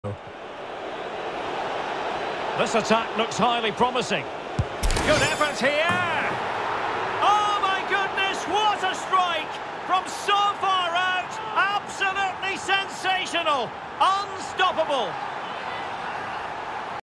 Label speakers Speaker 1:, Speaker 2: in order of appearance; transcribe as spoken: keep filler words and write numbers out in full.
Speaker 1: This attack looks highly promising. Good effort here. Oh my goodness, what a strike! From so far out, absolutely sensational, unstoppable.